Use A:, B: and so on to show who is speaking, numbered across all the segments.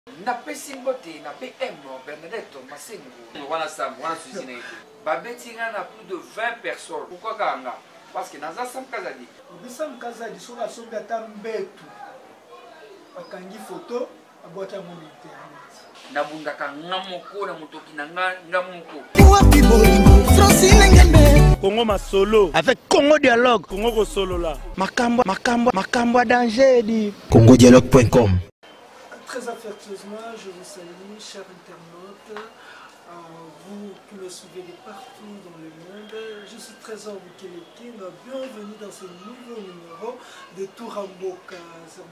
A: napesi mbote na PM Bernadette Masengo wana sam wana susine babeti nga na plus de 20 personnes. Pourquoi kanga? Parce que naza Sam Kazadi
B: Sam Kazadi soka soka ta mbetu akangi photo abota mo internet
A: nabundaka ngamoko na motoki na ngamoko
C: Congo Masolo avec Congo Dialogue Congo Solo là Makambo danger dit congodialogue.com.
B: Très affectueusement, je vous salue, chers internautes, vous qui me suivez de partout dans le monde. Je suis Trésor Bukele-King. Bienvenue dans ce nouveau numéro de Touramboka sur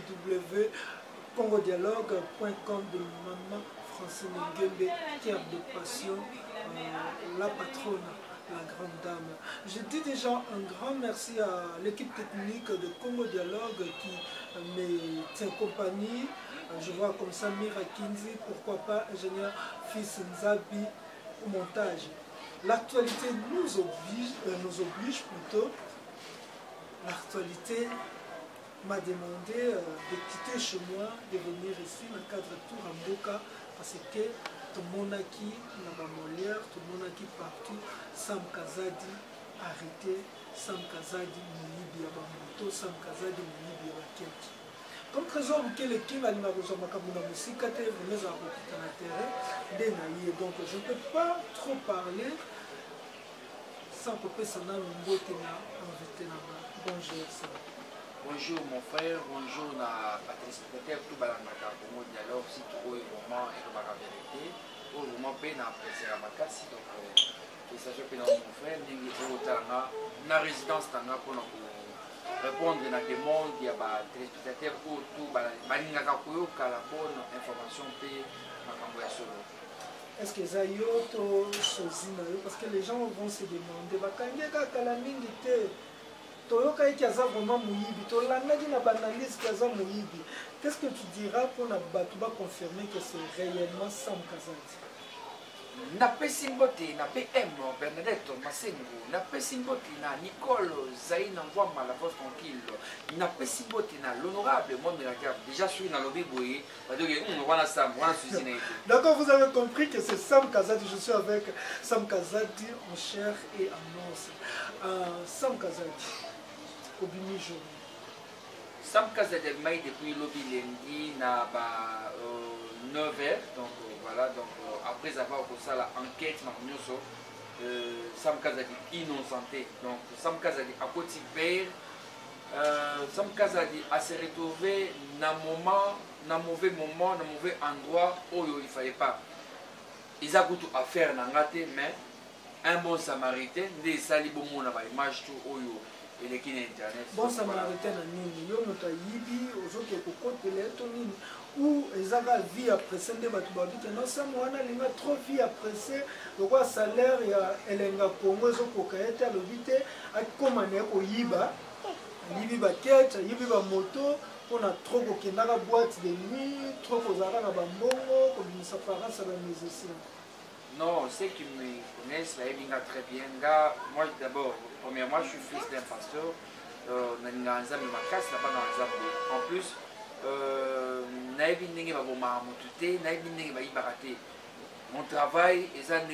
B: www.congodialogue.com de Maman Francine Nguembe, cœur de passion, la patronne, la grande dame. Je dis déjà un grand merci à l'équipe technique de Congo Dialogue qui me tient compagnie. Je vois comme ça Mira Kinzi, pourquoi pas ingénieur Fils Nzabi au montage. L'actualité nous oblige plutôt. L'actualité m'a demandé de quitter chez moi, de venir ici dans le cadre de Touramboka parce que tout le monde qui n'a pas Molière, tout le monde qui partout, Sam Kazadi arrêté, Sam Kazadi Moulibi à Bamoto, Sam Kazadi Moulibi à Kenti. Comme Trésor Bukele-King a besoin de musique, donc je ne peux pas trop parler sans couper son âme invité. Bonjour.
A: Bonjour mon frère, bonjour na téléspectateur tout balanaka Congo Dialogue si tout est vraiment et la vérité au moment peine apprécier la makasi donc il s'agit de mon frère ningi otanga na résidence tanga pour répondre à des demandes il y a des téléspectateurs pour tout balingaka koyoka la bonne information pe makambo ya solo.
B: Est-ce que ça y est parce que les gens vont se demander bakangeka kala mingi te toyoka iki aza vraiment muyibi tolandaki na banalise ki aza muyibi. Qu'est-ce que tu diras pour na bato ba confirmer que c'est réellement Sam Kazadi?
A: Napesi mbote na PM Bernadette Masengo, napesi mbote na Nicole Zaina Ngwama la voix tranquille, napesi mbote na l'honorable moi déjà sur na lobby boye, wana Sam, wana susine.
B: D'accord, vous avez compris que c'est Sam Kazadi, je suis avec Sam Kazadi en chair et en os. Sam Kazadi, Obimi Journée.
A: Sam Kazadi maï depuis lobby lundi na 9h, donc voilà, donc après avoir fait ça l'enquête, Sam Kazadi innocenté, donc Sam Kazadi à côté père, Sam Kazadi a se retrouvé dans un mauvais moment, dans un mauvais endroit où il ne fallait pas. Ils ont tout à faire dans mais un bon samaritain, des salibomons dans l'image tout et les qui internet.
B: Bon samaritain na nini, yo nota yibi ozoki kokotela to nini ou ezaka vie après nde bato babi que non ça mwana linga trop vie après le quoi salaire ya elenga Congo ezokoka ete alobi te akoma na ko yiba yibi ba kete yibi ba moto pona trop kokendaka boîte de nuit trop kozaka na bambongo kobimisa parents ba musicien.
A: Non, ceux qui me connaissent, là, très bien. Moi, d'abord, premièrement, je suis fils d'un pasteur. En plus, mon travail,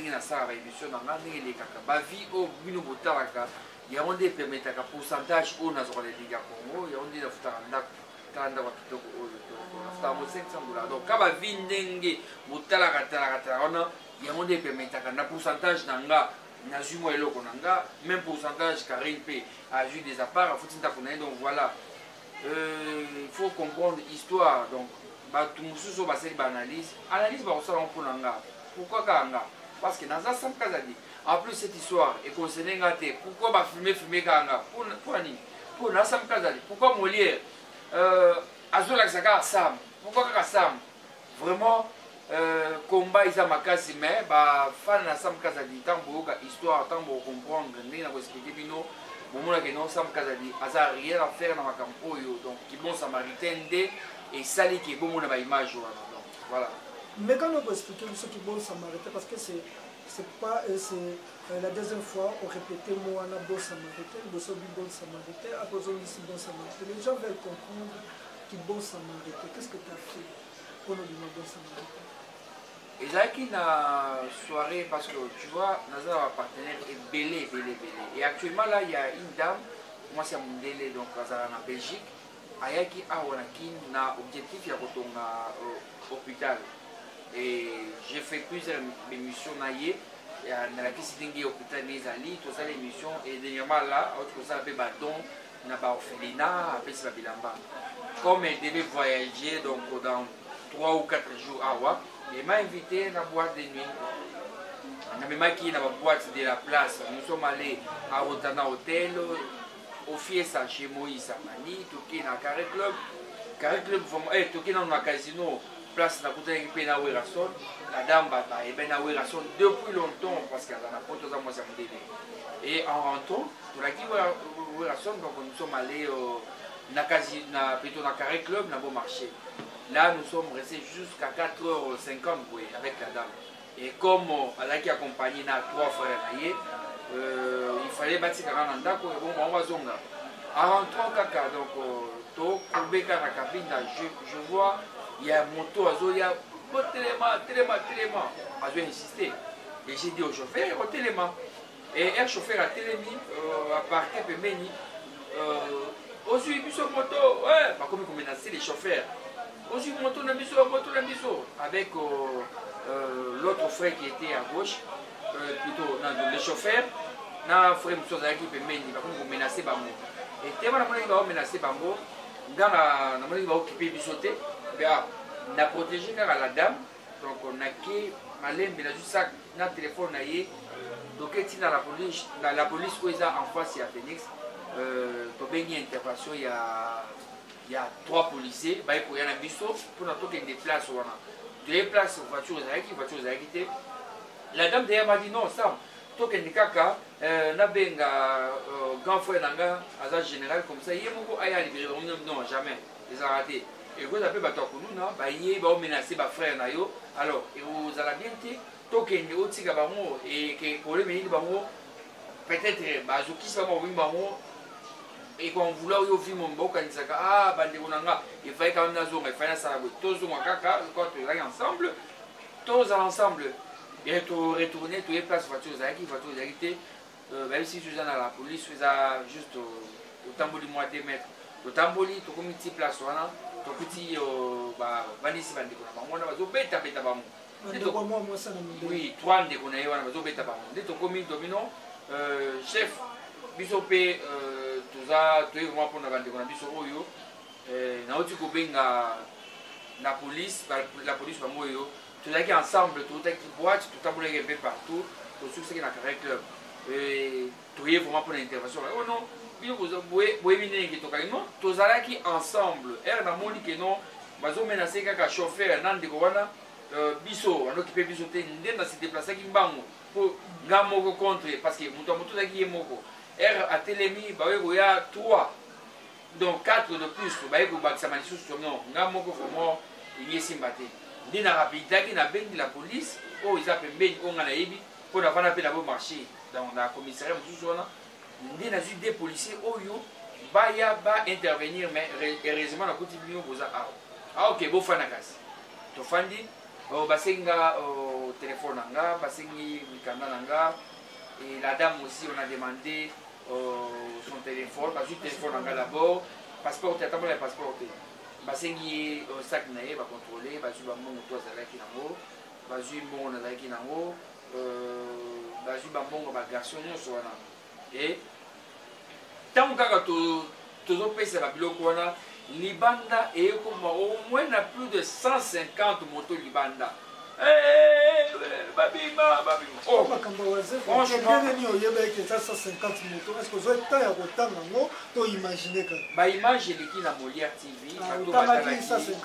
A: il y a des pourcentage au donc quand il y a des pourcentage même pourcentage Karine P a eu des apparts donc voilà il faut comprendre l'histoire donc tout analyse pourquoi parce que dans Sam Kazadi en plus cette histoire est concernée pourquoi filmer pour Sam Kazadi pourquoi Molière Azola Sam pourquoi Sam vraiment combat ils ont makasi mais fan na Sam Kazadi tambo histoire tambo comprendre ni na expliquer bino moment que non Sam Kazadi a rien à faire dans makampo yo donc qui bon samaritain et sali qui bon na ba image donc voilà.
B: Mais quand on peut expliquer ce qui bon samaritain parce que c'est pas la deuxième fois on répétait moi na bon samaritain bon samaritain à cause de bon samaritain les gens veulent comprendre qui bon samaritain qu'est-ce que tu as fait pour nous donner dans sa
A: Et là, qui n'a soirée, parce que tu vois, nous avons un partenaire belé. Et actuellement, là, il y a une dame, moi c'est mon délai, donc en Belgique, ayaki a objectif il y a hôpital. Et j'ai fait plusieurs émissions naïe, dans la question de l'hôpital des Ali, tout ça l'émission, et dernièrement là, autre ça, il y a don, il y a orphelinat, après c'est la bilamba. Comme elle devait voyager donc dans 3 ou 4 jours à Wa, il m'a invité à la boîte de nuit. On a même acquis dans la boîte de la place. Nous sommes allés à Rotana Hotel, au Fiesta chez Moïse Amani, tout dans Carré Club. Carré Club, tout dans le casino, place na Kouta Ekipe na Werason. La dame bata, et bien na Werason depuis longtemps, parce qu'elle a pas tout à moi ça me délai. Et en rentrant, pour la qui Werason, donc nous sommes allés plutôt dans Carré Club, dans le bon marché. Là, nous sommes restés jusqu'à 4h50 avec la dame. Et comme elle a accompagné 3 frères, il fallait bâtir un endroit et bon, on va zonga. En rentrant, donc, je vois, il y a un moto, il y a téléma. Je vais insister. Et j'ai dit au chauffeur, au téléma. Et un chauffeur a télémi, à partir de Méni. Aussi, il y a moto, ouais, pas comme menacer les chauffeurs. Aussi, moto avec l'autre frère qui était à gauche, plutôt le chauffeur, na frère Moussa qui peut menacer Bambo. Et tellement on menacer Bambo, on a occupé Bissoté, on a protégé la dame, donc on a qui malin, mais juste ça, on a téléphone, donc il y a la police où ils en face, il y a Phoenix, il y a une intervention, il y a 3 policiers, il y a un bistrot pour nous des places. Il y a des places, voiture qui la dame derrière m'a dit non, Sam, toi qui es kaka, n'a pas grand frère d'anga, agent général comme ça, il y a non, jamais, ils ont raté. Et vous avez battu nous, il y a menacé ma frère nayo. Alors, vous allez bien dire, toi qui es au Tigabamo et qui est pour le pays peut-être, qui soit mon et quand on voulait au film, on il fallait quand même il fallait ça, tous ensemble, tous ensemble, et retourner, tous les places voitures, même si je suis dans la police, je suis juste au tamboli mois de mètres, au tamboli, tout comme une petite place, tout petit, vanisi on a oui, 3 ans on a domino, chef, bisopé, tout ça, tout est vraiment pour nous vendre biso na oti ko benga la police va moyo tout ça qui ensemble tout qui boîte tout tabouler un peu partout tout ce qui na Carré Club et tout est vraiment pour l'intervention oh non bien vous venir qui toka non tout ça qui ensemble er na moni que non bazo menacer kaka chauffeur nande ko wana biso on occuper biso te ndenda se déplacer ki mbango pour ngamo contre parce que muto qui est moko er a télémi ba we ya 3 donc 4 de plus ba ko ba ça manisu sur non ngamo ko fomo il y simbate ndina rapide qui na bengi la police o ils appellent bengi on na yebi pour na vana pe na bon marché dans la commissariat musu wana ndina ju des policiers oyo ba ya ba intervenir mais heureusement na kuti bino boza ok bo fana kasi to fandi basenga au téléphone nanga basengi mikanda nanga et la dame aussi on a demandé son téléphone parce que téléphone nanga d'abord passeport t'as pas le passeport basengi sac nae va contrôler bazu ba mongo to zalaki nango bazu mongo na zalaki nango bazu ba mongo ba garçon nyonso wana et tant kaka to pesa ba biloko wana Libanda et comme au moins na plus de 150 motos Libanda. Babima. Oh, franchement,
B: il y a 150 motos. Est-ce que vous avez temps imaginer que
A: bah image il est la Molière TV.
B: Ils ont plus de 150.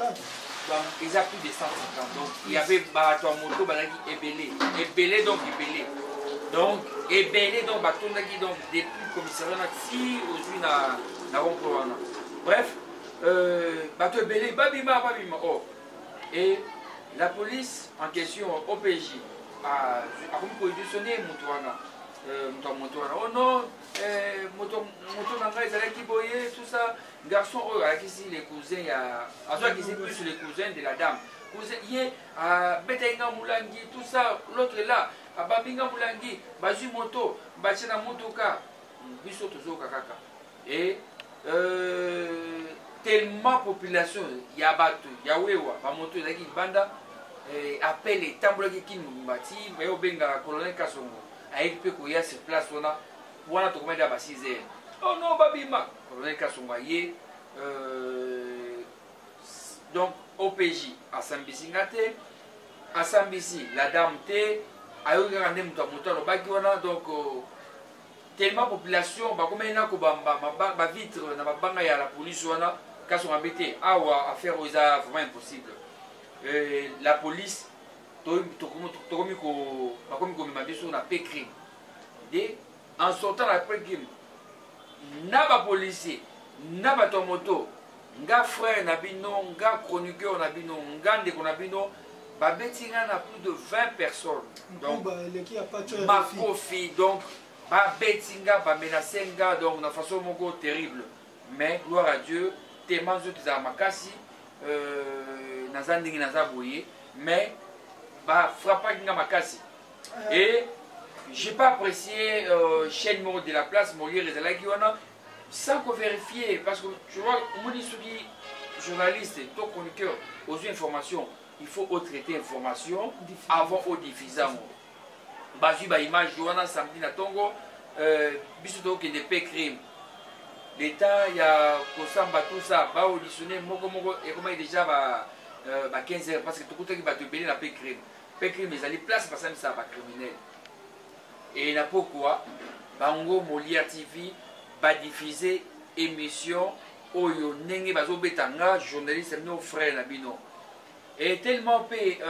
A: Donc il y avait bateau moto qui ébélé donc ébélé. Donc ébélé donc bateau qui donc depuis le commissariat si aujourd'hui na rond-point. Bref. Bateau belé, babima. Oh. Et la police en question, OPJ, a positionné Moutouana. Oh non, Moutouana, ils allaient qui boyer, tout ça. Garçon, ici les cousins, il y a. Qui c'est plus les cousins de la dame. ye betainga mulangi tout ça l'autre là ababinga mulangi bazui moto bachina mutuka biso tozoka kaka et tellement population ya bato ya wewa ba moto ezaki banda appel etambolaki kini mbati bayo benga colonel Kasongo ayeki pe koya sur place wana tokomaki ya ba 6 heures. Oh non babima colonel Kasongo aye donc OPJ asambisi nga te asambisi la dame te ayoki kaka nde moto ya moto alobaki wana donc tellement population bakomaki na kobamba bavitre na mabanga ya la police wana Kasongo abe te awa affaire oyo eza vraiment impossible. La police bakomi komema biso na pe crime de en sortant na pe crime na bapolicier na bato ya moto nga frère na bino nga chroniqueur na bino nga ndeko na bino babeti nga na plus de 20 personnes donc makofi donc babeti nga bamenace nga donc na façon moko terrible mais gloire à Dieu tellement nzoto ezala makasi naza ndenge naza boye mais bafrappaki nga makasi et j'ai pas apprécié chaîne numéro de la place Molière ezalaki wana sans vérifier parce que tu vois omoni soki journaliste to chroniqueur ozwi information il faut traiter information avant odiffuser yango bazwi baimage wana samedi na ntongo biso tokokende pe crime l'état ya kosamba tout ça baauditionne moko ekomaki déjà ba 15 heures parce que tokutaki bato ebele na pe crime ezali place basambisa bacriminel et na pourquoi bango Molière TV badiffuser émission oyo ndenge bazobetanga journaliste mino frère na bino et tellement pe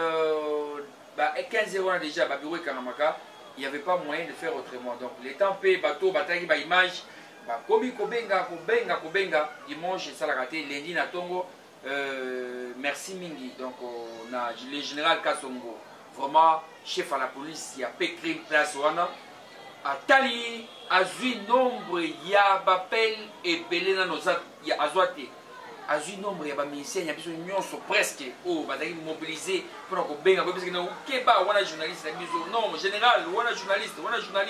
A: 15 heures déjà babureau ekangamaka il n'y avait pas moyen de faire autrement donc le temps pe bato bataki baimage bakomi kobenga dimanche esalaka te lundi na ntongo merci mingi donc na le général Kasongo vraiment chef à la police ya pe crime place wana atali azwi nombre ya bapel ebele nano ya azwa te azwi nombre ya bamisien ya biso nyonso presque oyo bazalaki mobilize mpona kobenga koyebisaki na okeba wana journaliste na biso non général wana journaliste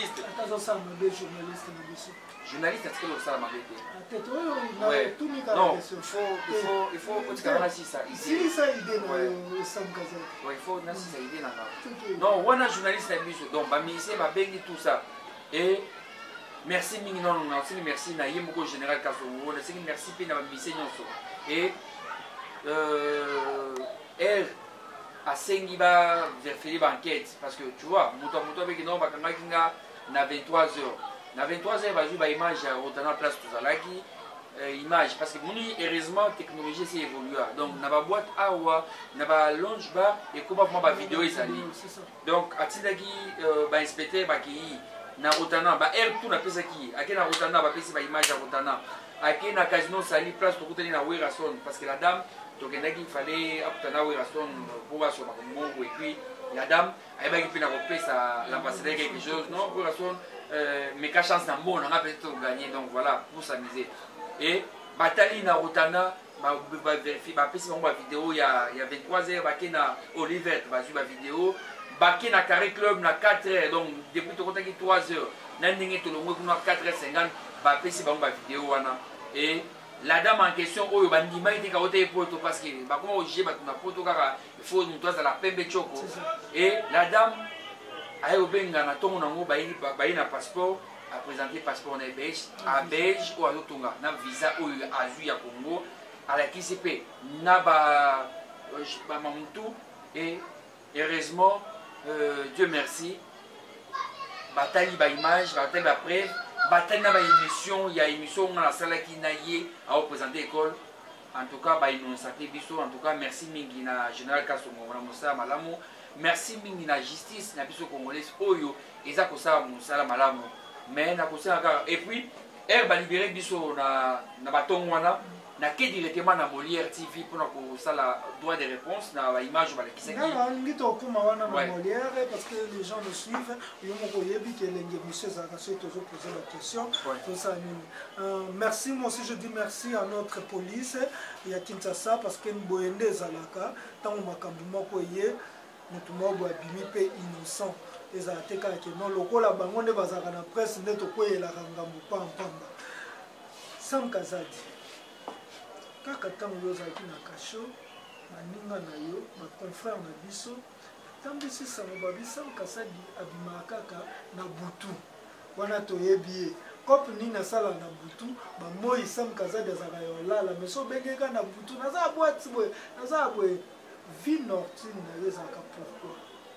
A: journaliste atikeli kosala mabe te non il faut otikala nasisa il faut nasisa ide nanga non wana journaliste na biso donc bamisien babengi tout ça et merci mingi non nasengi merci na ye moko général Kasongo nasengi merci mpe na bamisien nyonso et r asengi baverifier baenquête parce que tu vois moto abeki non bakangaki nga na 23 heures na 23 heures bazwi baimage ya rotana place tozalaki image parce que moni heureusement technologie esi évolua donc na baboîte awa na balonge bar ekoma vraimen bavideo ezali donc atindaki bainspecteur bakei na rotana baheure tout napesaki ake na rotana bapesi baimage ya rotana ake na casino sali place tokutani na Werason parce que la dame tokendaki fallait akutana Werason po basoma komongo et puis la dame ayebaki mpe na kopesa l'ambassadeur quelque chose non Werason meka chance na mbona nga peut-être gagner donc voilà pour s'amuser et batali na rotana bavérifie bapesi bango bavideo ya 23 heures bake na Olivet bazwi bavideo bake na Carré Club na 4 heures donc depuis tokotaki 3 heures na ndenge tolongwe kuna 4h50 bapesi bango bavideo wana et la dame en question oyo bandimaki te kaota epoto parce que bakoma ojuge bato na poto kaka il faut moto azala pembe choko et la dame aye obenga na ntongo nango bayi na passeport apresente passeport na belge oyo azotonga na visa oyo azwi ya Congo alakisi mpe na bamamutu et heureusement Dieu merci batali baimage batali bapreuve batali na baémission ya émission nga nasalaki na ye aopresente école en tout cas bainonsate biso en tout cas merci mingi na général Kasongo na mosala malamu merci mingi na justice na biso congolaise oyo eza kosala mosala malamu mais na kosala kaka et puis balibere biso na batongo wana na ke directement na Molière TV pour ça la droit de réponse na la image ba qui c'est qui
B: ngi to kuma wana na Molière parce que les gens le suivent yo moko yebi que l'engé monsieur Zakaso toujours poser la question tout ça merci moi aussi je dis merci à notre police ya Kinshasa parce que Mboyende Zalaka tant makambu moko ye mutu moko abimi pe innocent ezala te kaka ke non lokola bango nde bazalaka na presse nde tokoyelaka ngambo pampamba Sam Kazadi kaka ntango yo ozalaki na kasho baninga na yo baconfrère na biso tambisi sango babi Sam Kazadi abimaka kaka na butu wana toyebi ye kope nini asala na butu bamoi Sam Kazadi azalaka yo olala mais so obengeka na butu naza bwati boye naza boye vie nocturne na yo ezalaka pourquoi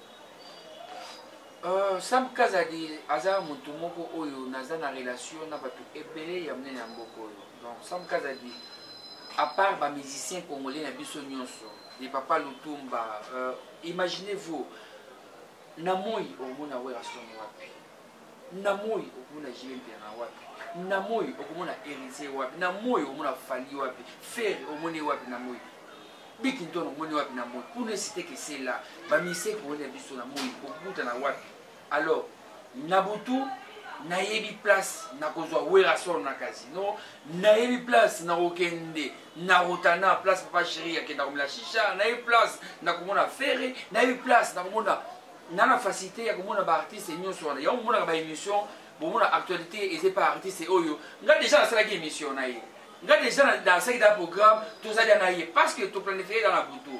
A: Sam Kazadi aza mutu moko oyo naza na relation na bato ebele ya munene ya mboka oyo donc Sam Kazadi à part ba musicien congolais na biso nyonso de Papa Lutumba imaginez-vous na moi omona Werason wapi na moi omona Jimbe na wapi na moi omona Erize wapi na moi omona Fali wapi Fer omona wapi na moi Bikinton omona wapi na moi pour ne citer que c'est là ba musicien congolais na biso na moi okuta na wapi alors Nabutu nayebi place na kozwa Werason na casino nayebi place na okende na rotana place Papa Chéri akenda komela shisha nayebi place na komona Ferre nayebi place na komona nana facilité ya komona ba artiste nyonso wana ya komona ba émission bomona actualité et pas artiste oyo nga déjà na sala ki émission na ye nga déjà dans ce programme tout ça na ye parce que tout planifié dans la butu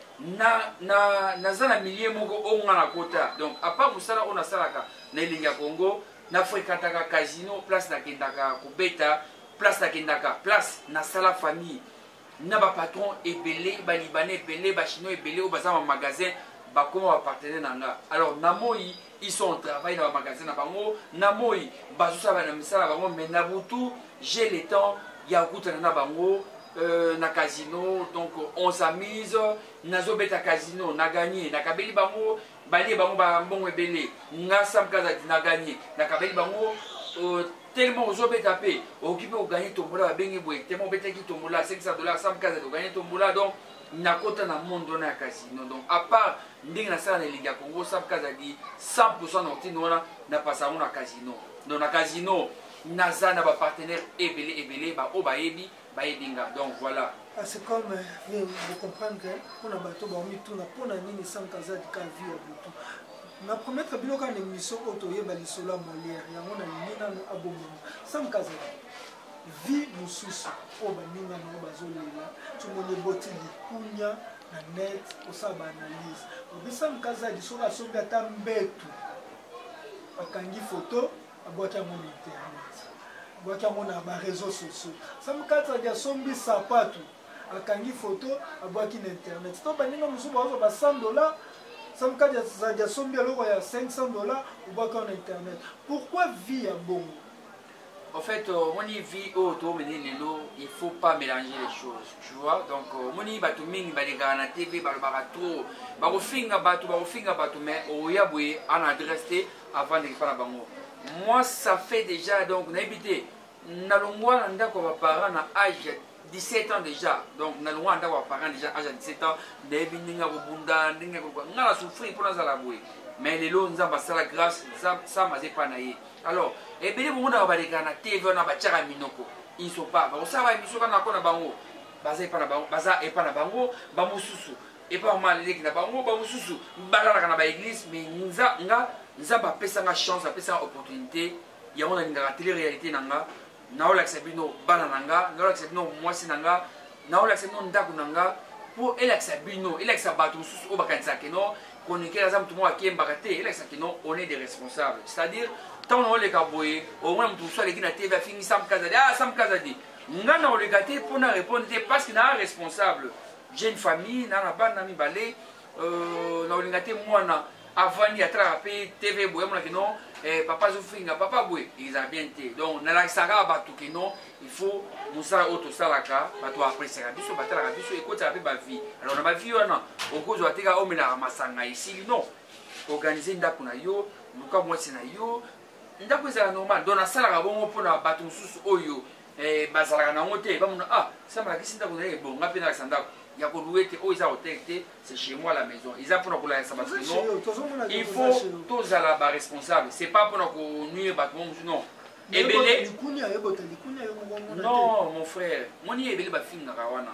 A: na zana milieu moko onga na kota donc à part musala on a salaka na ilinga Congo na fréquentaka casino place na kendaka kubeta place na kendaka place na sala famille na ba patron ebele ba libanais ebele ba chinois ebele au bazama magasin ba comment ba partenaire nanga alors na moi ils sont au travail dans ba magasin na bango na moi bazusa ba na misala bango mais na butu j'ai le temps ya kutana na bango na casino donc on s'amuse nazo beta casino na gagné na kabeli bango bali bango ba mbongo ebele nga Sam Kazadi na gagné na kabeli bango tellement ozo beta pe occupé au gagner tombola ba bengi boye tellement beta ki tombola $500 Sam Kazadi gagner tombola donc na kota na monde na casino donc à part ndinga na sala na liga Congo Sam Kazadi 100% notino na passa na casino donc na casino naza na ba partenaire ebele ba obayebi donc voilà.
B: C'est comme vous comprenez que on a bateau barmi tout na pona nini Sam Kazadi ka vie butu. Na promettre biloka na émission otoye balisola Molière ya ngona nina no abomo. Sam Kazadi vie mususu o baninga no bazolela tumone botili kunya na net osaba analyse. Obi Sam Kazadi soka songa tambetu. Akangi photo abwaka mon internet. Boka mona ba réseaux sociaux Sam Kazadi asombi sapatu akangi photo abwaki na internet to baninga mususu bazo ba $100 Sam Kazadi asombi aloko ya $500 obwaka na internet pourquoi vie ya bongo
A: en fait moni vie auto mener lelo il faut pas mélanger les choses tu vois donc moni batu mingi baleka na TV balobaka trop bakofinga batu mais oyabwe en adresse te avant de faire bango. Moi, ça fait déjà, donc, n'habité, n'allons-moi en d'accord parents à âge 17 ans déjà, donc, n'allons-moi en d'accord parents déjà à âge 17 ans, n'habité, n'a souffrir pour nous à la bouée. Mais les lots, nous avons la grâce, ça m'a pas naïe. Alors, et bien, vous avez des gars, TV, on a battu Minoko. Ils ne sont pas, vous savez, ils sont pas dans le bango. Baza et pas na bango, bamususu. Et pas mal les na bango, bamususu. Balala na ba église, mais nous avons une chance, une opportunité. Il y a une télé-réalité. Nous avons accepté banananga, nous avons accepté moisi nanga, nous avons accepté ndakunanga pour elaksabino, elaksabatou au bakansakeno, qu'on est qu'à tout le monde qui est baraté, elaksakéno, on est des responsables. C'est-à-dire, tant on les caboué, au moins tout ça les qui n'a TV fini Sam Kazadi, ah Sam Kazadi. Nous avons les gâtés pour nous répondre parce qu'il y a un responsable. J'ai une famille, nous avons un ban balé, nous avons les gâtés moi avant d'y attraper TV boué, mon non, papa Zoufringa, papa boué, ils ont bien été. Donc, dans la saga batou qui non, il faut Moussa auto salaka, batou après c'est la biso, batou la biso, écoute ça avec ma vie. Alors dans ma vie on a, au cause de la tega homme la masanga ici, non, organiser ndakuna yo, luka moi c'est na yo, ndakuna c'est normal. Dans la salle bon pour la batou sous oyo, bazalaka nango te bamona ah samba lakisi ndako na ye bon nga mpe nalakisa ndako ya koluwe te oyo eza hotel te c'est chez moi la maison eza mpona kolalisa bato non il faut tozala baresponsable c'est pas mpona konuire bato mosusu non ebele non mon frère moni ebele bafingaka wana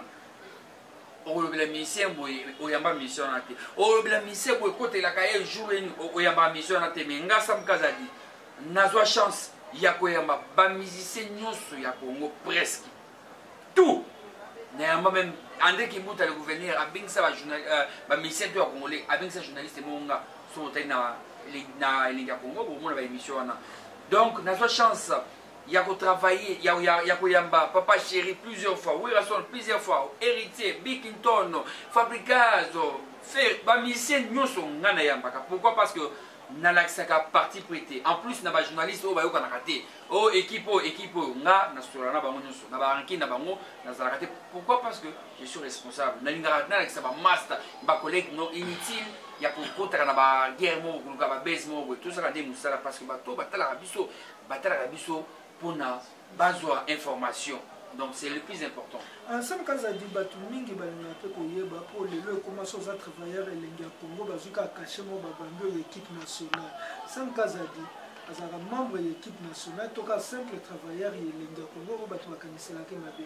A: oyobela misien boye oyamba mission wana te oyobela misien boye kotelaka ye jour eni oyamba mission wana te mais nga Sam Kazadi nazwa chance ya koyamba bamusicien nyonso ya Congo presque tout nayamba même André Kimbuta le gouverneur abingisa bamusicien to ya congolais abingisa journaliste monga so otali na elingi ya Congo bomona baémission wana donc nazwa chance ya kotravailler ya koyamba Papa Chéri plusieurs fois Wilson plusieurs fois Héritier Bikington Fabricazo faire bamusicien nyonso nga nayambaka pourquoi parce que nalakisaka parti prêté en plus na ba journaliste oyo bayokanaka te o équipe oyo nga nasola na bango nyonso na baranki na bango nazalaka te pourquoi parce que je suis responsable nalingaka nalakisa bamaster bacollègue non inutile ya kokotaka na baguerre moko koluka babese moko tosala nde mosala parce que bato batalaka biso mpona bazwa information. Donc c'est le plus important.
B: Sam Kazadi batu mingi balinga pe koyeba po lelo commence aux travailleurs elengi ya Congo bazuka cacher mo babando l'équipe nationale. Sam Kazadi azara membre de l'équipe nationale toka simple travailleur elengi ya Congo batu bakanisela ke mabe.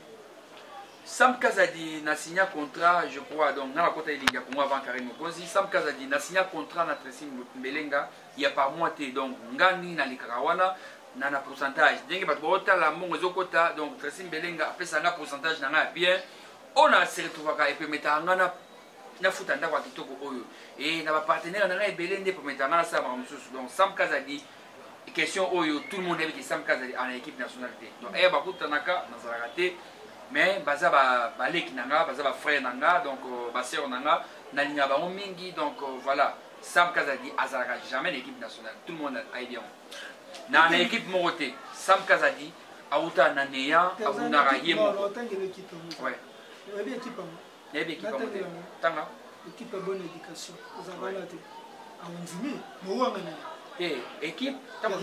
A: Sam Kazadi na signé contrat je crois donc dans la côté elengi ya Congo avant Karim Mokonzi. Sam Kazadi na signé contrat na Tracy Mbelenga il y a par mois te donc ngani na likarawana na pourcentage ndenge bato baotala mbongo ezokota donc Tracy Mbelenga apesanga pourcentage na nga bien ona se retrouvaka epemetaka nga na futa ndako ya kitoko oyo e na bapartenaire na nga ebele nde epemetaka nga na sala maka mosusu donc Sam Kazadi question oyo tout le monde ayebiki Sam Kazadi ana équipe nationale te donc eye bakutanaka nazalaka te mais baza baleki na nga baza bafrère na nga donc baseur na nga nalinga bango mingi donc voilà Sam Kazadi azalaka jamais na équipe nationale tout le monde ayebi yango na équipe Moroté Sam Kazadi auta na neya abunaka ye moko ouais équipe tanga
B: équipe bonne éducation ozabala te awunzimi mowanga
A: équipe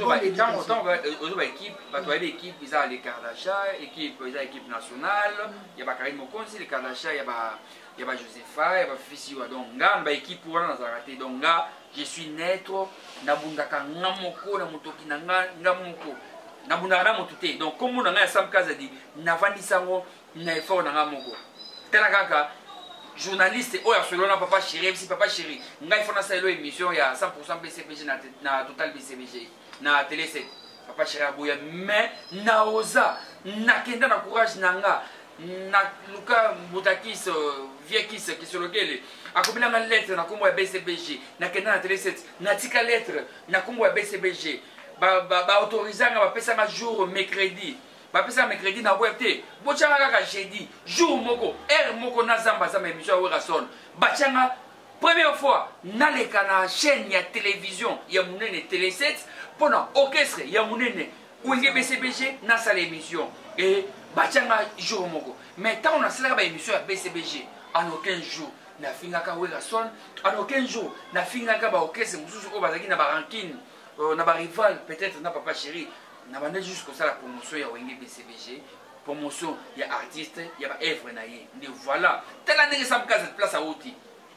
A: tant équipe bato ayebi équipe eza les cartes d'achat équipe eza équipe nationale ya Karim Mokonzi les cartes d'achat ya ba Josepha ya ba fisi wa donc nga ba équipe wana nazalaka te donc nga je suis naître nabundaka nga moko na motoki na nga moko nabundaka na moto te donc comme na nga ya Sam Kazadi navandisango na effort na nga moko tala kaka journaliste oyo asolona Papa Chéri si Papa Chéri ngai fona sa elo émission ya 100% BCBG na Total BCBG na Télé 7 Papa Chéri aboya mais na oza nakenda na courage na nga na luka mutakis viekis qui sur lequel akobila ma lettre na kombo ya BCBG nakenda na Télé 7 natika lettre na kombo ya BCBG ba autorisanga ba pesa ma jour mercredi bapesa mercredi na web te bochanga kaka jeudi jour moko heure moko na zamba émission ya Werason bachanga première fois naleka na chaîne ya télévision ya munene Télé 7 pona orchestre ya munene wenge BCBG na sala émission et bachanga jour moko mais tant on a cela ba émission ya BCBG en aucun jour na fingaka Werason en aucun jour na fingaka ba orchestre mususu ko bazaki na ba ranking na ba rival peut-être na Papa Chéri na bande jusqu'au ça la promotion ya wenge BCBG promotion ya artiste ya ba œuvre na ye ndi voilà tela ndenge Sam Kazadi place à outil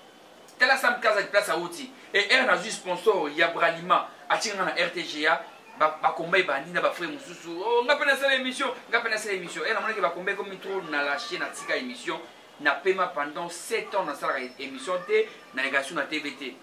A: tela Sam Kazadi place à outil et er na juste sponsor ya Bralima atinga na RTGA ba combat bandi na ba frère mususu oh ngapena ça l'émission et na mona ke ba combat comme trop na lâcher na tika émission na paiement pendant 7 ans na ça émission té na négation na TVT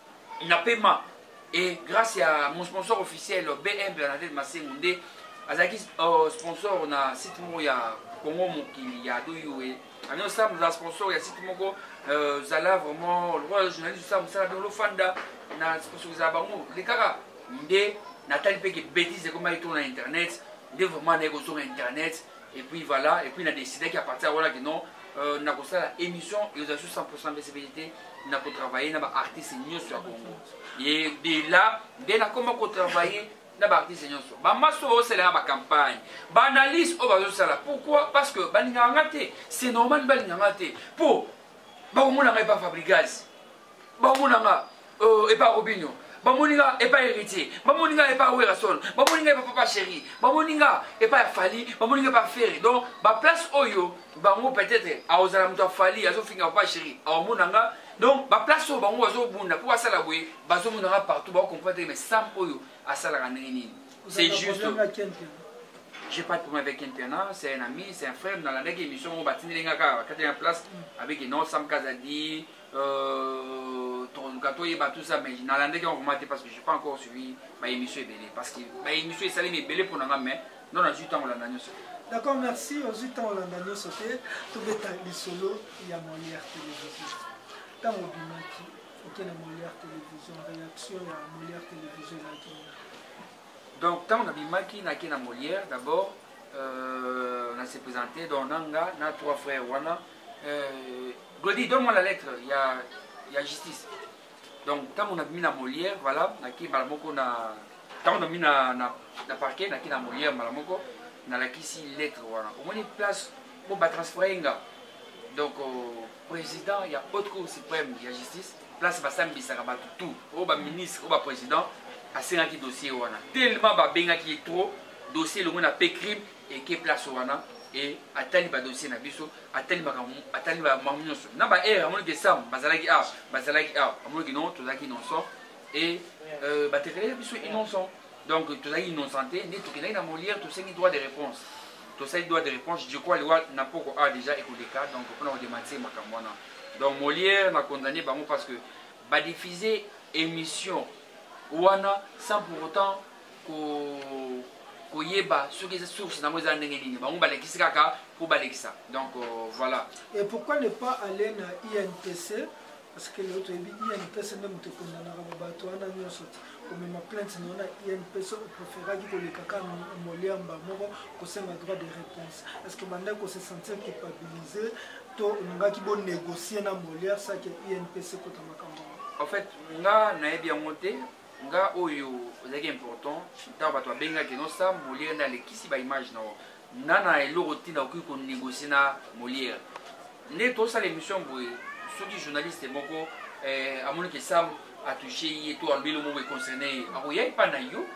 A: na paiement. Et grâce à mon sponsor officiel BM Bernadette Massengunde, azaki sponsor na site mo ya Congo mokili ya doyo et amino sam na sponsor ya site moko zala vraiment le roi journaliste ça musala do fanda na sponsor za bango les kaka nde natali pe que bêtise comme il tourne na internet nde vraiment na go sur internet et puis voilà et puis na décidé qu'à partir voilà que non na ko sala émission et aux 100% BCBG na ko travailler na ba artiste nyonso ya Congo et de là dès na comment ko travailler na ba artiste nyonso ba maso o sala ba campagne ba analyse o ba zo sala pourquoi parce que ba ninga ngate c'est normal ba ninga ngate pour ba mona ngai ba Fabricaz ba mona nga et pas Robinho bamoninga epa héritier bamoninga epa werason bamoninga epa papa chéri bamoninga epa fali bamoninga epa feri donc baplace oyo bango peut-être aozala moto afali azofinga papa chéri aomonanga donc baplace oyo bango bazobunda mpo basala boye bazomonanga partout baocomprendre mais sam oyo asalaka ndenge nini c'est juste j'ai pas de problème avec Kempiana, c'est un ami, c'est un frère. Dans la dernière émission, on va tenir la quatrième place avec non Sam Kazadi, Gâteau et tout ça. Mais dans la dernière, on va mater parce que je n'ai pas encore suivi ma émission Belé. Parce que ma émission est salée, mais Belé pour nous mais non, on a 8 ans, on l'a gagné.
B: D'accord, merci. Aux 8 ans, on l'a gagné. Tout le temps, les solos, il y a Molière Télévision. Dans mon bimaki, il y a Molière Télévision. Réaction, il y a Molière Télévision.
A: Donc, quand on a bimaki, on a Molière, d'abord, on s'est présenté dans Nanga, on a 3 frères. Glody, donne-moi la lettre, il y a justice. Donc, quand on a mis la Molière, voilà, quand on a mis la parquet, on a mis Molière, on a la lettre, voilà. Au moins, une place pour transférer. Donc, au président, il y a autre cour suprême, il y a justice. Place Bassam Bissaraba, tout. Au ministre, au président. À un dossier tellement babenga qui est trop dossier le monde a fait crime et qui place wana et atali ba dossier na biso atali ba mamunyoso na ba era amoni que sam bazalaki amoni non tozaki innocent et ba tekele biso innocent donc tozaki innocenté ne to kenai na Molière to sengi droit de réponse to sengi droit de réponse je crois le loi n'a pas a déjà écouté cas donc on a démentir makamwana donc Molière n'a condamné bango parce que ba diffuser émission wana sans pour autant koyeba ce qui est source dans les années donc voilà.
B: Et pourquoi ne pas aller dans INPC parce que l'autre INPC même te condamnera bato wana nyonso comme ma plainte non INPC préférera que les kaka Molière mbamoko ko senga droit de réponse est-ce que banda ko se sentir culpabilisé to ngaki bon négocier na Molière ça que INPC ko tamakambo
A: en fait nga na bien monté nga oyo c'est important dans bato benga que non ça Molière na lekisi ba image na nana eloko tina okoki ko négocier na Molière ne to ça l'émission boy ceux qui journalistes moko amoni que Sam a touché et tout en bilo mo concerné akoya pa na yo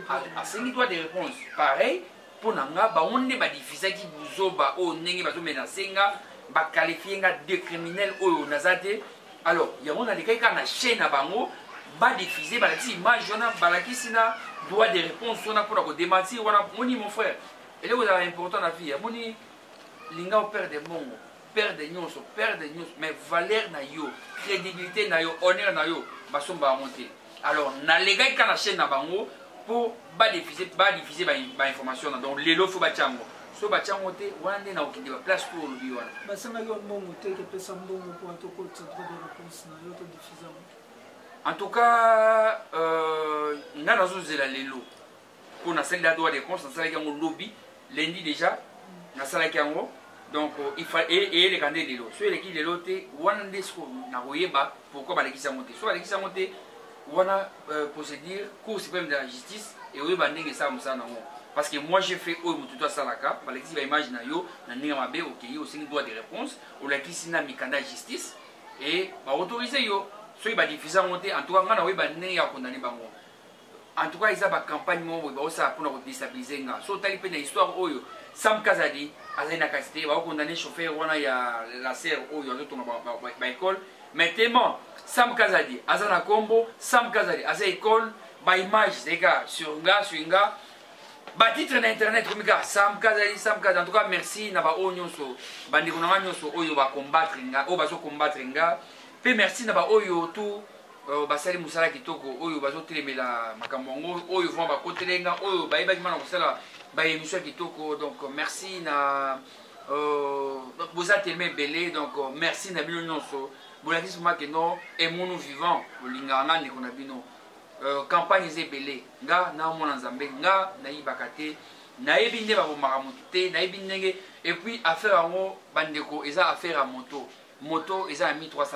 A: a sengi droit de réponse pareil pour nanga ba onne ba diffuser ki buzoba o ndenge bazo menacer nga ba qualifier nga de criminel oyo nazate alors ya on a les cas na chaîne na bango ba diffuser ba la image on a balaki na droit de réponse on a pour démentir on a moni mon frère et là vous avez important la vie moni linga père de mongo père de nyonso mais valeur na yo crédibilité na yo honneur na yo ba somba monter alors na les gars kana chaîne na bango pour ba diffuser ba information donc lelo faut ba chango so ba chango te wande na okindi ba place pour lui wana
B: ba sanga yo mongo te que pesa mbongo pour to ko droit de réponse na yo to diffuser.
A: En tout cas, nous avons lelo pour la salle de droit de réponse, nous avons un lobby lundi déjà, nous avons donc il faut et les candidats de l'eau. Ceux qui de l'autre, one des na royeba pourquoi les qui sont montés. Soit les qui sont montés, on a procédure cour suprême de la justice et oui banding ça comme ça non. Parce que moi j'ai fait au tout ça la cas, les qui va imaginer yo na ninga mabe OK, yo aussi droit de réponse ou la qui sina mi candidat justice et va autoriser yo. Ceux qui va diffuser monter en tout cas on a né ya condamné bango en tout cas ils a ba campagne mo ba ça pour déstabiliser nga so tali pe na histoire oyo Sam Kazadi azena kasté va condamner chauffeur wana ya la serre oyo zo tonga ba école mais tellement Sam Kazadi azana combo Sam Kazadi aza école ba image des gars sur nga ba titre na internet comme gars Sam Kazadi en tout cas merci na ba onyonso bandi ko na nyonso oyo ba combattre nga o ba zo combattre nga. Pe merci na ba oyo tout basali musala kitoko oyo bazo telemela makambongo oyo vont ba kotelenga oyo ba yeba kimana kosala ba émission kitoko donc merci na vous êtes tellement belé donc merci na bino nyonso bolakisi moi que non et mon vivant linganga ndiko na bino campagne est belé nga na mona nzambe nga na yibakate na yebinde ba bomaka muté na yebindenge et puis affaire ngo bandeko eza affaire à moto ils ont $1 300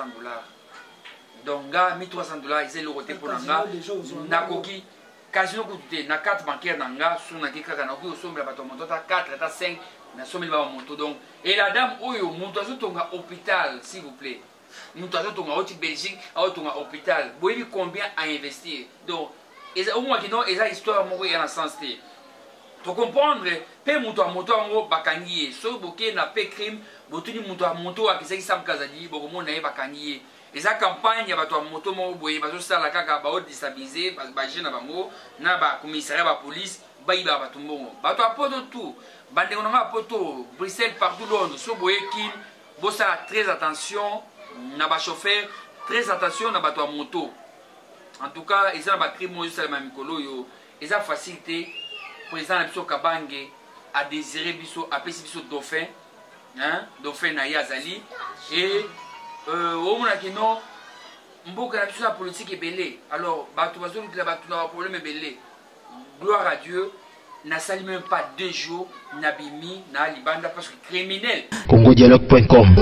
A: donc $1 300 ils ont le côté pour nanga nakoki casino coûté na carte bancaire nanga sur na kika na ko sombe ba to moto ta 4 ta 5 na sombe ba moto donc et la dame oyo moto azo tonga hôpital s'il vous plaît nous avons au Belgique, au hôpital. Vous voyez combien à investir. Donc, au moins qu'il y a une histoire qui est dans le sens. Pour comprendre, pe moto a moto ngo bakangiye. So boké na pe crime, botuni moto a moto a kisaki sam kazadi, bokomo na ye bakangiye. Eza campagne ya bato a moto mo boye bazo sala kaka ba déstabiliser ba jeune bango na ba commissariat ba police ba iba bato mbongo. Bato a poto tout. Bande nga poto Bruxelles partout Londres. So boye kin bo sala très attention na ba chauffeur, très attention na bato a moto. En tout cas, eza na ba crime mo sala ma mikolo yo. Eza facilité président Biso Kabange a désiré Biso, a appelé Biso Dauphin, hein, Dauphin na Yazali, et au moins que non, mboka na Biso la politique est belé. Alors, bato bazo la bato na problème est belé. Gloire à Dieu, n'a sali même pas 2 jours, n'a bimi, n'a libanda parce que criminel.
C: CongoDialogue.com.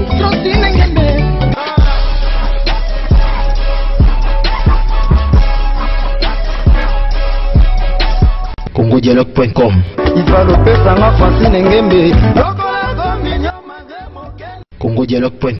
C: CongoDialogue.com. CongoDialogue.com.